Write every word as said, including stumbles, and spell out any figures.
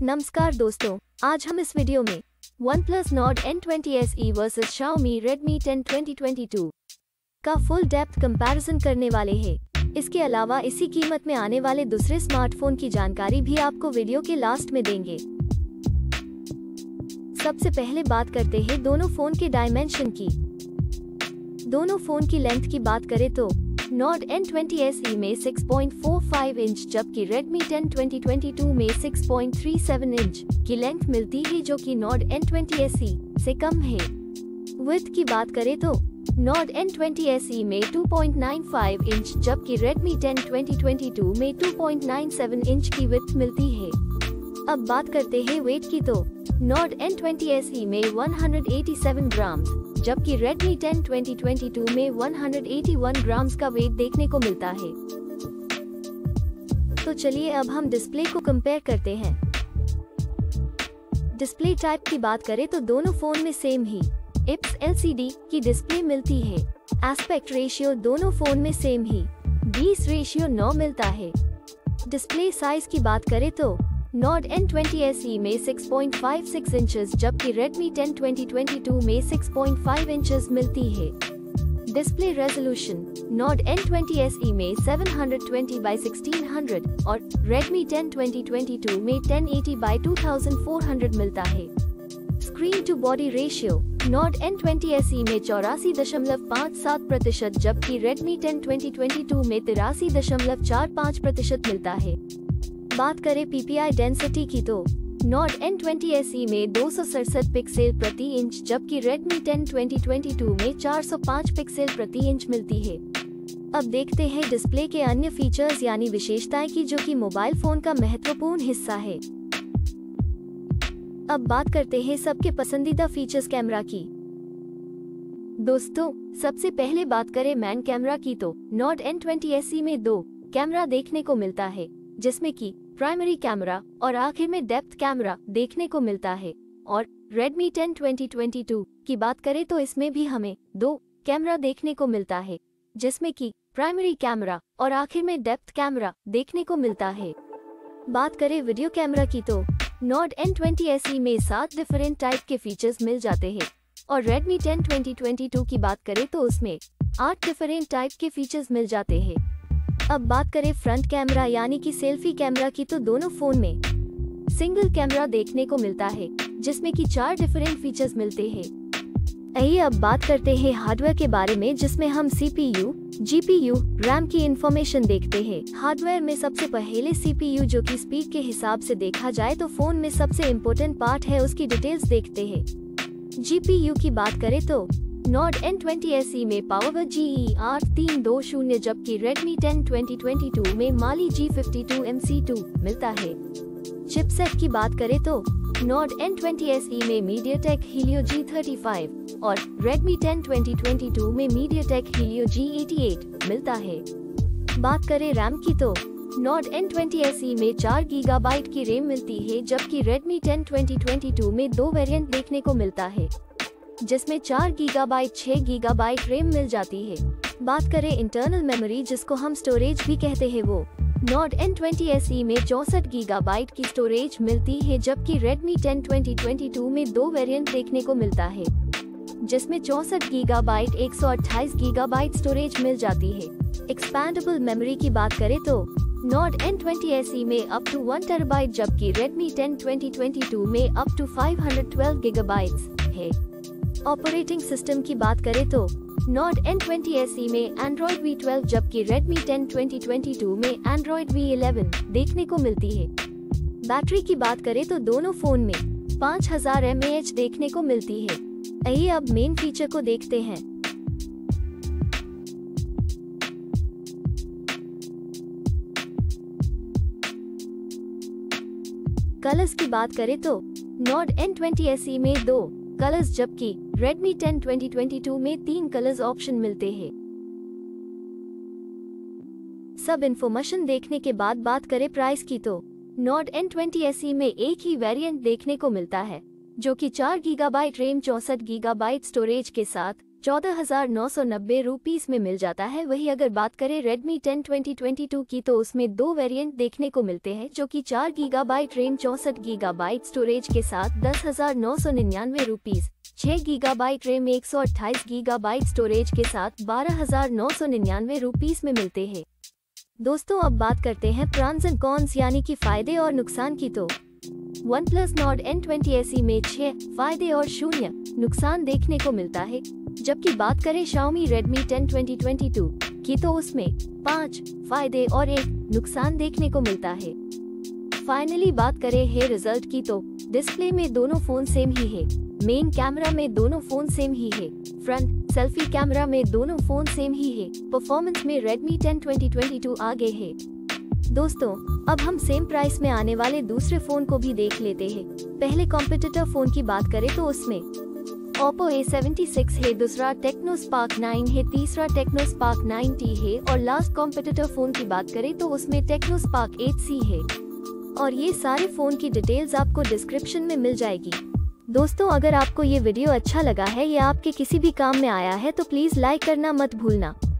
नमस्कार दोस्तों, आज हम इस वीडियो में OnePlus Nord N twenty S E versus Xiaomi Redmi ten twenty twenty two का फुल डेप्थ कंपैरिजन करने वाले हैं। इसके अलावा इसी कीमत में आने वाले दूसरे स्मार्टफोन की जानकारी भी आपको वीडियो के लास्ट में देंगे। सबसे पहले बात करते हैं दोनों फोन के डायमेंशन की। दोनों फोन की लेंथ की बात करें तो Nord N twenty S E में six point four five inch जबकि Redmi ten twenty twenty two में six point three seven inch की लेंथ मिलती है, जो कि Nord N twenty S E से कम है। विड्थ की बात करें तो Nord N twenty S E में two point nine five inch जबकि Redmi ten twenty twenty two में two point nine seven inch की विड्थ मिलती है। अब बात करते हैं वेट की तो Nord N twenty S E में one hundred eighty seven gram जबकि Redmi ten twenty twenty two में one hundred eighty one grams का वेट देखने को मिलता है। तो चलिए अब हम डिस्प्ले को कंपेयर करते हैं। डिस्प्ले टाइप की बात करें तो दोनों फोन में सेम ही I P S L C D की डिस्प्ले मिलती है। एस्पेक्ट रेशियो दोनों फोन में सेम ही बीस रेशियो नौ मिलता है। डिस्प्ले साइज की बात करें तो Nord N twenty S E में six point five six inches जबकि Redmi ten twenty twenty two में सिक्स पॉइंट फाइव इंचेस मिलती है। Display resolution Nord N twenty S E में seven twenty by sixteen hundred और Redmi ten twenty twenty two में ten eighty by two thousand four hundred मिलता है। Screen to body ratio Nord N twenty S E में चौरासी दशमलव पाँच सात प्रतिशत जबकि Redmi ten twenty twenty two में तिरासी दशमलव चार पाँच प्रतिशत मिलता है। बात करें पी पी आई डेंसिटी की तो Nord N twenty S E में दो सौ सड़सठ पिक्सल प्रति इंच जबकि Redmi ten twenty twenty two में चार सौ पाँच पिक्सल प्रति इंच मिलती है। अब देखते हैं डिस्प्ले के अन्य फीचर्स यानी विशेषताएं की, जो कि मोबाइल फोन का महत्वपूर्ण हिस्सा है। अब बात करते हैं सबके पसंदीदा फीचर्स कैमरा की। दोस्तों, सबसे पहले बात करें मैन कैमरा की तो Nord N twenty S E में दो कैमरा देखने को मिलता है, जिसमें कि प्राइमरी कैमरा और आखिर में डेप्थ कैमरा देखने को मिलता है। और Redmi ten twenty twenty two की बात करें तो इसमें भी हमें दो कैमरा देखने को मिलता है, जिसमें कि प्राइमरी कैमरा और आखिर में डेप्थ कैमरा देखने को मिलता है। बात करें वीडियो कैमरा की तो Nord N twenty S E में सात डिफरेंट टाइप के फीचर्स मिल जाते हैं और Redmi ten twenty twenty two की बात करें तो उसमें आठ डिफरेंट टाइप के फीचर्स मिल जाते हैं। अब बात करें फ्रंट कैमरा यानी कि सेल्फी कैमरा की तो दोनों फोन में सिंगल कैमरा देखने को मिलता है, जिसमें कि चार डिफरेंट फीचर्स मिलते हैं। आइए अब बात करते हैं हार्डवेयर के बारे में, जिसमें हम C P U, G P U, RAM की इंफॉर्मेशन देखते हैं। हार्डवेयर में सबसे पहले सी पी यू, जो कि स्पीड के हिसाब से देखा जाए तो फोन में सबसे इम्पोर्टेंट पार्ट है, उसकी डिटेल्स देखते हैं। जी पी यू की बात करें तो Nord N twenty S E में पावर जी ई आठ तीन दो शून्य जबकि Redmi ten twenty twenty two में Mali G fifty two M C two मिलता है। चिपसेट की बात करें तो Nord N twenty S E में MediaTek Helio G thirty five और Redmi ten twenty twenty two में MediaTek Helio G eighty eight मिलता है। बात करें रैम की तो Nord N twenty S E में चार गीगाबाइट की रैम मिलती है जबकि Redmi ten twenty twenty two में दो वेरिएंट देखने को मिलता है, जिसमें चार गीगाबाइट छह गीगाबाइट रैम मिल जाती है। बात करें इंटरनल मेमोरी, जिसको हम स्टोरेज भी कहते हैं, वो Nord N twenty S E में चौसठ गीगाबाइट की स्टोरेज मिलती है जबकि Redmi ten twenty twenty two में दो वेरिएंट देखने को मिलता है, जिसमें चौसठ गीगाबाइट एक सौ अट्ठाईस गीगाबाइट स्टोरेज मिल जाती है। एक्सपैंडेबल मेमोरी की बात करें तो Nord N twenty S E में अप टू वन टेराबाइट जबकि Redmi ten twenty twenty two में up to five hundred twelve gigabytes है। ऑपरेटिंग सिस्टम की बात करें तो Nord N twenty S E में Android वी ट्वेल्व जबकि Redmi ten twenty twenty two में Android वी इलेवन देखने को मिलती है। बैटरी की बात करें तो दोनों फोन में पाँच हज़ार एम ए एच देखने को मिलती है। आइए अब मेन फीचर को देखते हैं। कलर्स की बात करें तो Nord N twenty S E में दो कलर्स जबकि Redmi ten twenty twenty two में तीन कलर्स ऑप्शन मिलते हैं। सब इन्फॉर्मेशन देखने के बाद बात करें प्राइस की तो Nord N twenty S E में एक ही वेरिएंट देखने को मिलता है, जो कि चार गीगाबाइट रैम चौसठ गीगाबाइट स्टोरेज के साथ चौदह हजार नौ सौ नब्बे रुपीस में मिल जाता है। वही अगर बात करें Redmi ten twenty twenty two की तो उसमें दो वेरिएंट देखने को मिलते हैं, जो कि चार गीगाबाइट रैम चौसठ गीगाबाइट स्टोरेज के साथ दस हजार नौ सौ निन्यानवे रुपीस, छह गीगाबाइट रैम एक सौ अट्ठाईस गीगाबाइट स्टोरेज के साथ बारह हजार नौ सौ निन्यानवे रुपीस में मिलते हैं। दोस्तों अब बात करते हैं प्रॉन्स एंड कॉन्स यानी कि फायदे और नुकसान की। तो OnePlus Nord N twenty S E में छह फायदे और शून्य नुकसान देखने को मिलता है, जबकि बात करें Xiaomi Redmi ten twenty twenty two की तो उसमें पाँच फायदे और एक नुकसान देखने को मिलता है। फाइनली बात करें है रिजल्ट की तो डिस्प्ले में दोनों फोन सेम ही है, मेन कैमरा में दोनों फोन सेम ही है, फ्रंट सेल्फी कैमरा में दोनों फोन सेम ही है, परफॉर्मेंस में Redmi ten twenty twenty two आगे है। दोस्तों अब हम सेम प्राइस में आने वाले दूसरे फोन को भी देख लेते हैं। पहले कॉम्पिटिटर फोन की बात करें तो उसमें Oppo ए सेवेंटी सिक्स है, दूसरा Tecno Spark नाइन है, तीसरा Tecno Spark नाइन टी है और लास्ट कॉम्पिटिटर फोन की बात करें तो उसमें Tecno Spark एट सी है। और ये सारे फोन की डिटेल्स आपको डिस्क्रिप्शन में मिल जाएगी। दोस्तों अगर आपको ये वीडियो अच्छा लगा है या आपके किसी भी काम में आया है तो प्लीज लाइक करना मत भूलना।